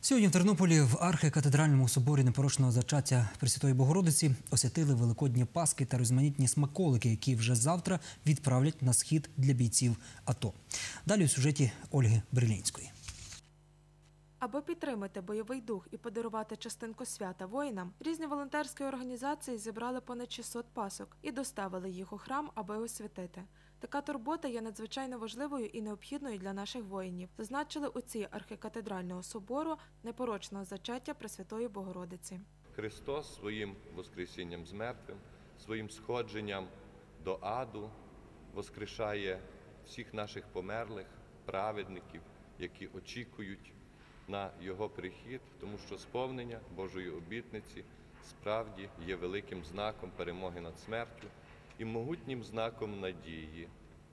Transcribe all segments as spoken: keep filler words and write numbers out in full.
Сьогодні в Тернополі в архікатедральному соборі Непорочного зачаття Пресвятої Богородиці освятили великодні паски та різноманітні смаколики, які вже завтра відправлять на схід для бійців АТО. Далі у сюжеті Ольги Брилінської. Аби підтримати бойовий дух і подарувати частинку свята воїнам, різні волонтерські організації зібрали понад шістсот пасок і доставили їх у храм, аби освятити. Така турбота є надзвичайно важливою і необхідною для наших воїнів, зазначили отці архікатедрального собору Непорочного зачаття Пресвятої Богородиці. Христос своїм воскресінням з мертвим, своїм сходженням до аду воскрешає всіх наших померлих, праведників, які очікують на Його прихід, тому що сповнення Божої обітниці справді є великим знаком перемоги над смертю і могутнім знаком надії,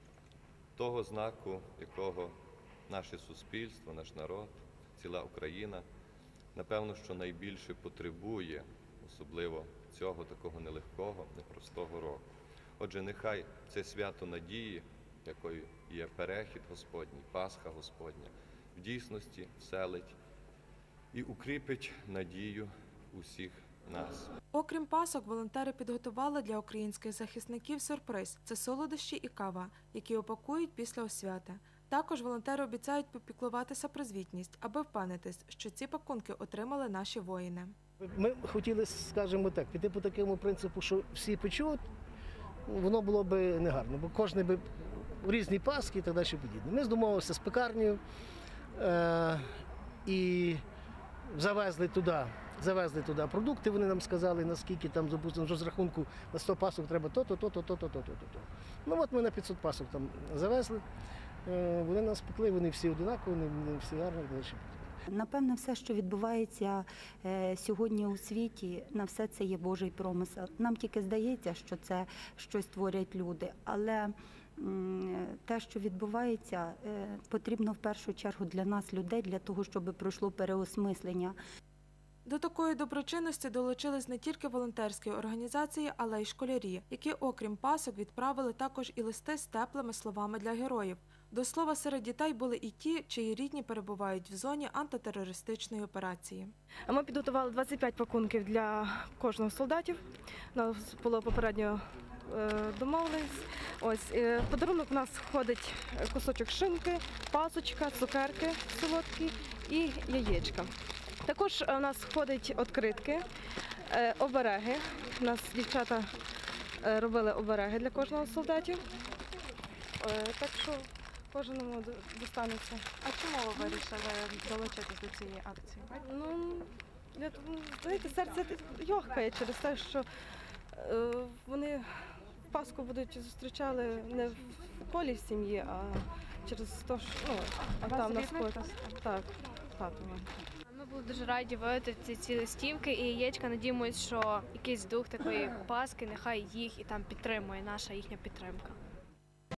того знаку, якого наше суспільство, наш народ, ціла Україна, напевно, що найбільше потребує, особливо цього такого нелегкого, непростого року. Отже, нехай це свято надії, якою є перехід Господній, Пасха Господня, в дійсності вселить і укріпить надію усіх нас. Окрім пасок, волонтери підготували для українських захисників сюрприз – це солодощі і кава, які опакують після освяти. Також волонтери обіцяють попіклуватися про звітність, аби впевнитись, що ці пакунки отримали наші воїни. Ми хотіли, скажімо так, піти по такому принципу, що всі печуть, воно було б негарно, бо кожен би у різні паски і так далі подібне. Ми домовилися з пекарнею е- і завезли туди. Завезли туди продукти, вони нам сказали, наскільки там, допустимо, з рахунку на сто пасок треба то-то, то-то, то-то, то-то, то-то. Ну от ми на п'ятсот пасок там завезли, вони нас пекли, вони всі одинакові, вони всі гарні. Напевно, все, що відбувається сьогодні у світі, на все це є Божий промисел. Нам тільки здається, що це щось творять люди, але те, що відбувається, потрібно в першу чергу для нас, людей, для того, щоб пройшло переосмислення. До такої доброчинності долучились не тільки волонтерські організації, але й школярі, які, окрім пасок, відправили також і листи з теплими словами для героїв. До слова, серед дітей були і ті, чиї рідні перебувають в зоні антитерористичної операції. Ми підготували двадцять п'ять пакунків для кожного з солдатів. У нас було попередньо домовленість. Ось в подарунок у нас входить кусочок шинки, пасочка, цукерки солодкі і яєчка. Також у нас входять відкритки, обереги. У нас дівчата робили обереги для кожного з солдатів. Так що кожному достанеться. А чому ви вирішили долучитися до цієї акції? Ну, я, знаєте, серце йохкає через те, що вони Пасху будуть зустрічали не в колі в сім'ї, а через те, що ну, а там на сході. Так, татова. Ми були дуже раді вивити ці, ці листівки і яєчка. Надіємося, що якийсь дух такої Пасхи нехай їх і там підтримує, наша їхня підтримка.